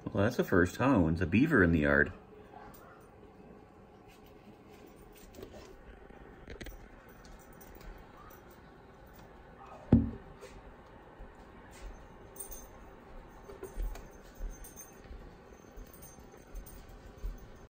Well, that's the first, huh? When's a beaver in the yard?